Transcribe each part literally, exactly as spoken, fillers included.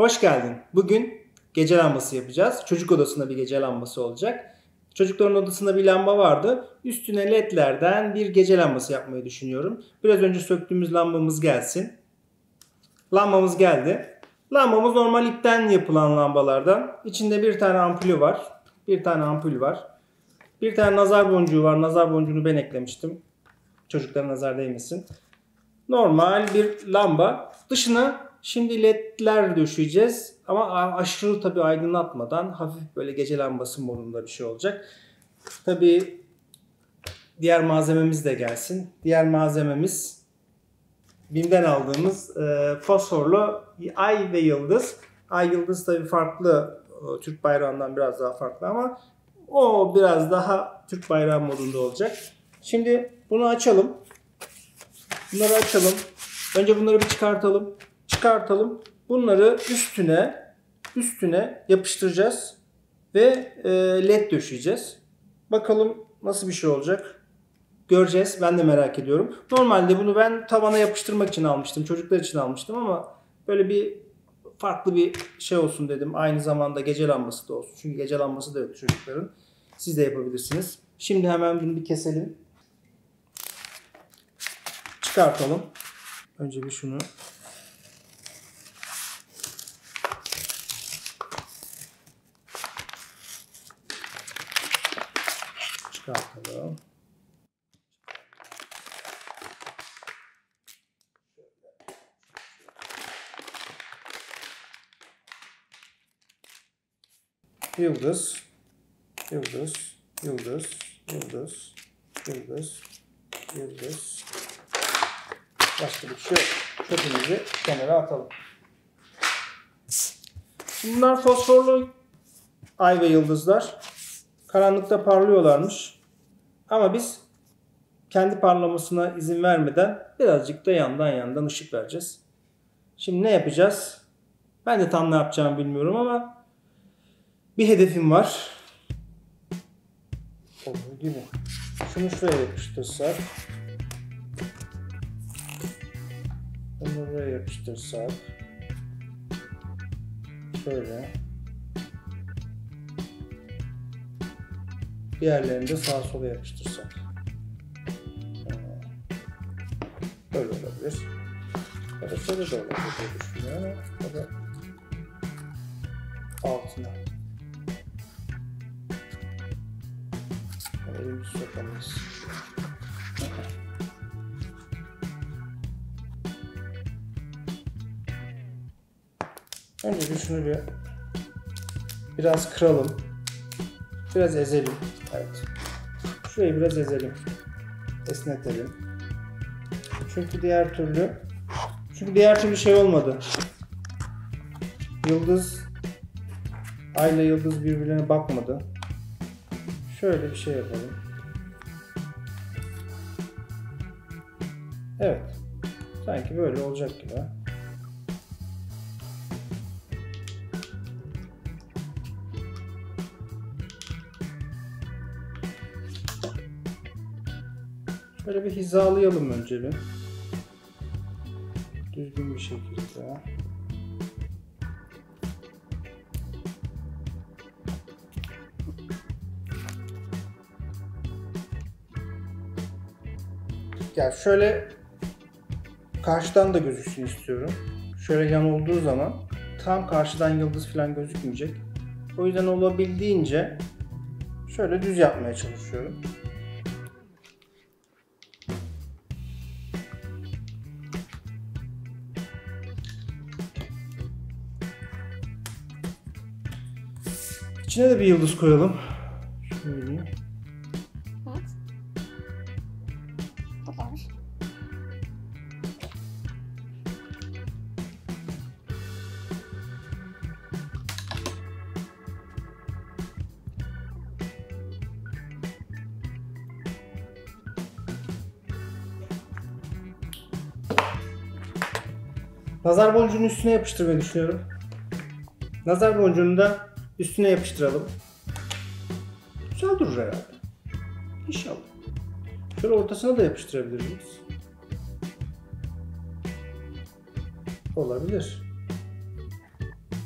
Hoş geldin. Bugün gece lambası yapacağız. Çocuk odasında bir gece lambası olacak. Çocukların odasında bir lamba vardı. Üstüne ledlerden bir gece lambası yapmayı düşünüyorum. Biraz önce söktüğümüz lambamız gelsin. Lambamız geldi. Lambamız normal ipten yapılan lambalardan. İçinde bir tane ampulü var. Bir tane ampul var. Bir tane nazar boncuğu var. Nazar boncuğunu ben eklemiştim. Çocuklara nazar değmesin. Normal bir lamba. Dışına şimdi ledler döşeyeceğiz. Ama aşırı tabii aydınlatmadan hafif böyle gece lambası modunda bir şey olacak. Tabii diğer malzememiz de gelsin. Diğer malzememiz BİM'den aldığımız e, fosforlu ay ve yıldız. Ay yıldız tabii farklı. Türk bayrağından biraz daha farklı ama o biraz daha Türk bayrağı modunda olacak. Şimdi bunu açalım. Bunları açalım. Önce bunları bir çıkartalım. Çıkartalım. Bunları üstüne üstüne yapıştıracağız ve e, led döşeyeceğiz. Bakalım nasıl bir şey olacak. Göreceğiz. Ben de merak ediyorum. Normalde bunu ben tavana yapıştırmak için almıştım. Çocuklar için almıştım ama böyle bir farklı bir şey olsun dedim. Aynı zamanda gece lambası da olsun. Çünkü gece lambası da yok çocukların. Siz de yapabilirsiniz. Şimdi hemen bunu bir keselim. Çıkartalım. Önce bir şunu. Çıkartalım. Yıldız, yıldız, yıldız, yıldız, yıldız, yıldız. Başka bir şey yok. Çöpümüzü kenara atalım. Bunlar fosforlu ay ve yıldızlar. Karanlıkta parlıyorlarmış. Ama biz kendi parlamasına izin vermeden birazcık da yandan yandan ışık vereceğiz. Şimdi ne yapacağız? Ben de tam ne yapacağımı bilmiyorum ama bir hedefim var. Olduğu gibi. Şunu şuraya yapıştırsak. Bunu buraya yapıştırsak. Şöyle. Diğerlerini de sağa sola yapıştırsak. Böyle olabilir. Ya da şöyle de olabilir diye düşünüyorum ama ya da altına. Elimizi sokamayız. Önce şunu bir biraz kıralım. Biraz ezelim. Evet. Şurayı biraz ezelim. Esnetelim. Çünkü diğer türlü çünkü diğer türlü şey olmadı. Yıldız ayla yıldız birbirine bakmadı. Şöyle bir şey yapalım. Evet. Sanki böyle olacak gibi. Şöyle bir hizalayalım önce bir. Düzgün bir şekilde. Ya şöyle karşıdan da gözüksün istiyorum. Şöyle yan olduğu zaman tam karşıdan yıldız falan gözükmeyecek. O yüzden olabildiğince şöyle düz yapmaya çalışıyorum. İçine de bir yıldız koyalım. Şöyle. Nazar boncuğunun üstüne yapıştırmayı düşünüyorum. Nazar boncuğunu da üstüne yapıştıralım. Güzel durur herhalde. İnşallah. Şöyle ortasına da yapıştırabiliriz. Olabilir.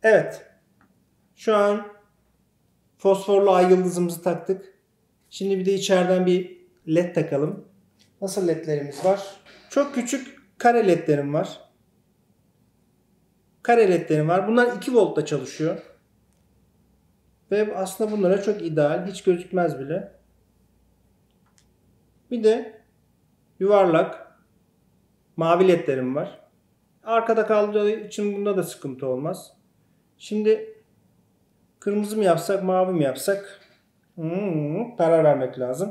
Evet. Şu an fosforlu ay yıldızımızı taktık. Şimdi bir de içeriden bir led takalım. Nasıl ledlerimiz var? Çok küçük kare ledlerim var. Kare ledlerim var. Bunlar iki voltta çalışıyor. Ve aslında bunlara çok ideal. Hiç gözükmez bile. Bir de yuvarlak mavi ledlerim var. Arkada kaldığı için bunda da sıkıntı olmaz. Şimdi kırmızı mı yapsak, mavi mi yapsak? Hmm, karar vermek lazım.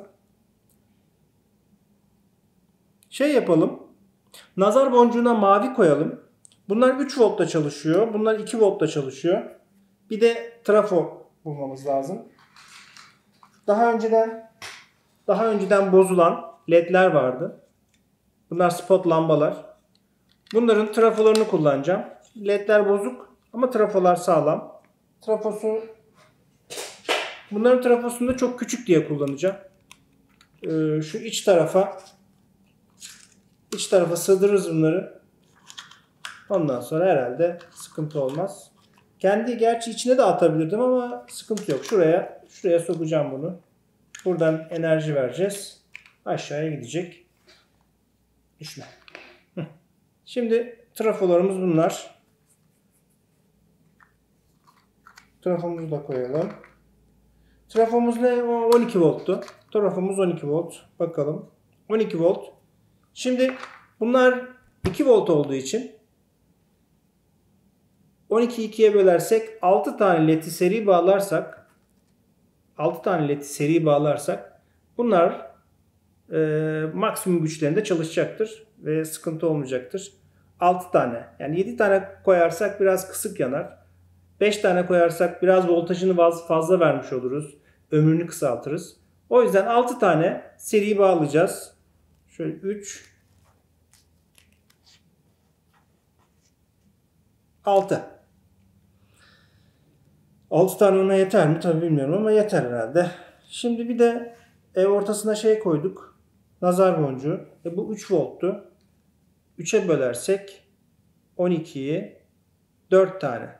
Şey yapalım. Nazar boncuğuna mavi koyalım. Bunlar üç voltta çalışıyor. Bunlar iki voltta çalışıyor. Bir de trafo bulmamız lazım. Daha önceden daha önceden bozulan ledler vardı. Bunlar spot lambalar. Bunların trafolarını kullanacağım. Ledler bozuk ama trafolar sağlam. Trafosu bunların trafosunu da çok küçük diye kullanacağım. Ee, şu iç tarafa iç tarafa sığdırırız bunları. Ondan sonra herhalde sıkıntı olmaz. Kendi gerçi içine de atabilirdim ama sıkıntı yok. Şuraya şuraya sokacağım bunu. Buradan enerji vereceğiz. Aşağıya gidecek. Düşme. Şimdi trafolarımız bunlar. Trafomuzu da koyalım. Trafomuz ne? on iki volttu. Trafomuz on iki volt. Bakalım. on iki volt. Şimdi bunlar iki volt olduğu için on ikiyi ikiye bölersek altı tane ledi seri bağlarsak altı tane ledi seri bağlarsak bunlar e, maksimum güçlerinde çalışacaktır ve sıkıntı olmayacaktır. altı tane. Yani yedi tane koyarsak biraz kısık yanar. beş tane koyarsak biraz voltajını fazla vermiş oluruz. Ömrünü kısaltırız. O yüzden altı tane seri bağlayacağız. Şöyle üç altı. altı tane ona yeter mi? Tabii bilmiyorum ama yeter herhalde. Şimdi bir de ev ortasına şey koyduk. Nazar boncuğu. E bu üç volttu. üçe bölersek on ikiyi dört tane.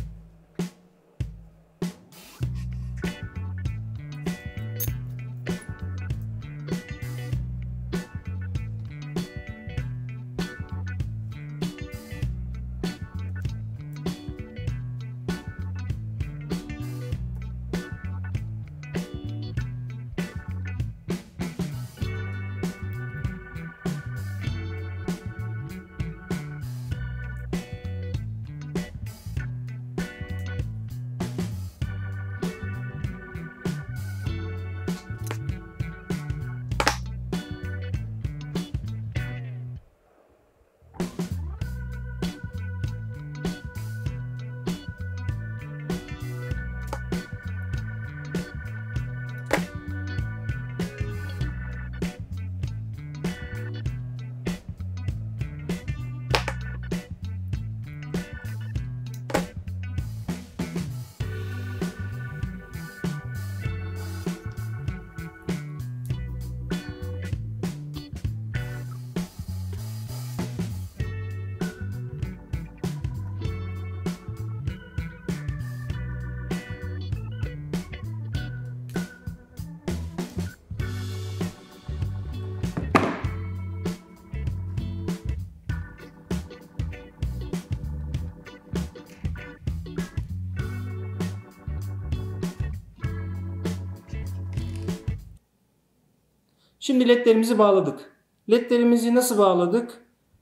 Şimdi ledlerimizi bağladık. Ledlerimizi nasıl bağladık?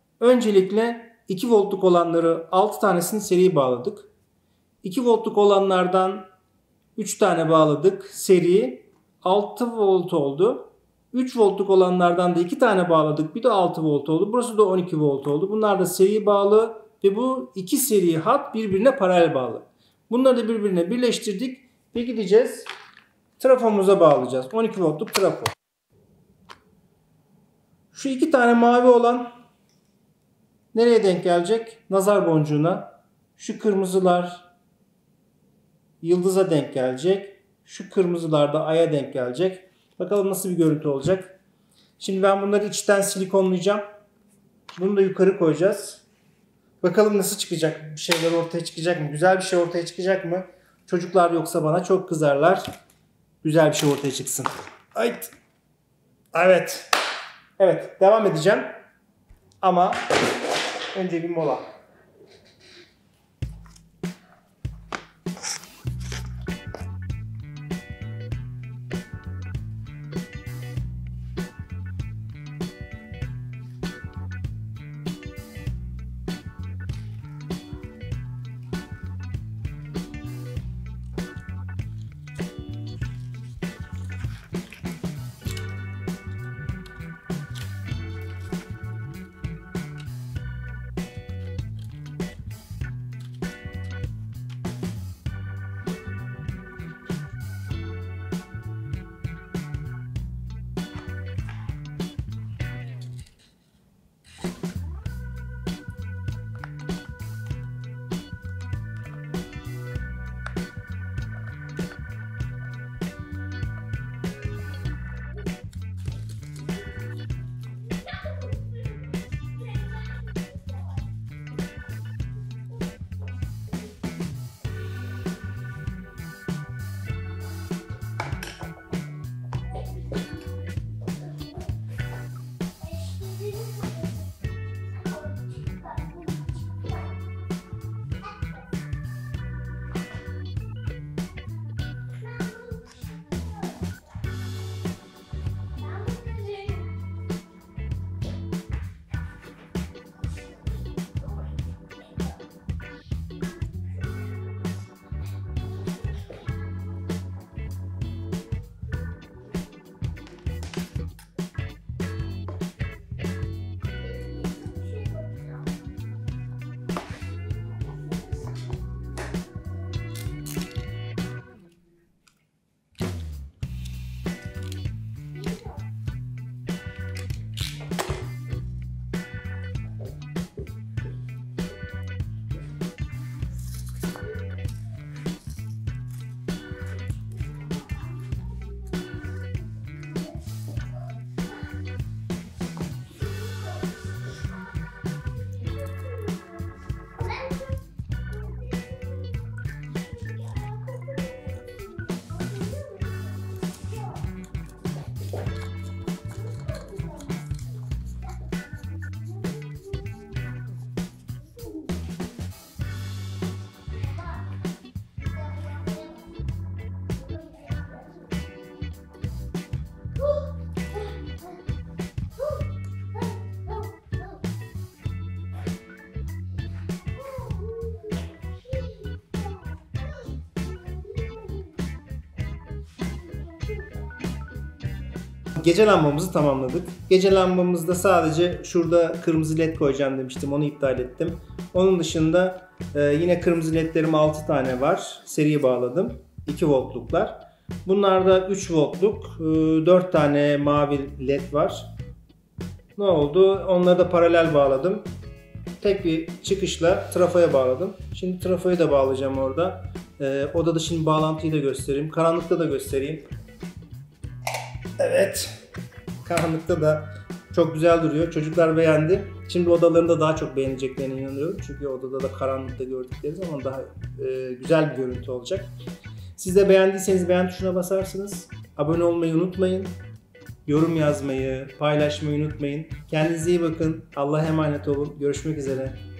Öncelikle iki voltluk olanları altı tanesini seri bağladık. iki voltluk olanlardan üç tane bağladık. Seri altı volt oldu. üç voltluk olanlardan da iki tane bağladık. Bir de altı volt oldu. Burası da on iki volt oldu. Bunlar da seri bağlı ve bu iki seri hat birbirine paralel bağlı. Bunları da birbirine birleştirdik ve gideceğiz trafomuza bağlayacağız. on iki voltluk trafo. Şu iki tane mavi olan nereye denk gelecek? Nazar boncuğuna. Şu kırmızılar yıldıza denk gelecek. Şu kırmızılar da aya denk gelecek. Bakalım nasıl bir görüntü olacak. Şimdi ben bunları içten silikonlayacağım. Bunu da yukarı koyacağız. Bakalım nasıl çıkacak? Bir şeyler ortaya çıkacak mı? Güzel bir şey ortaya çıkacak mı? Çocuklar yoksa bana çok kızarlar. Güzel bir şey ortaya çıksın. Ay. Evet. Evet, devam edeceğim. Ama önce bir mola. Gece lambamızı tamamladık. Gece lambamızda sadece şurada kırmızı led koyacağım demiştim. Onu iptal ettim. Onun dışında e, yine kırmızı ledlerim altı tane var. Seri bağladım. iki voltluklar. Bunlarda üç voltluk e, dört tane mavi led var. Ne oldu? Onları da paralel bağladım. Tek bir çıkışla trafoya bağladım. Şimdi trafoyu da bağlayacağım orada. E, odada şimdi bağlantıyı da göstereyim. Karanlıkta da göstereyim. Evet. Karanlıkta da çok güzel duruyor. Çocuklar beğendi. Şimdi odalarında daha çok beğeneceklerine inanıyorum. Çünkü odada da karanlıkta gördükleri zaman daha e, güzel bir görüntü olacak. Siz de beğendiyseniz beğen tuşuna basarsınız. Abone olmayı unutmayın. Yorum yazmayı, paylaşmayı unutmayın. Kendinize iyi bakın. Allah'a emanet olun. Görüşmek üzere.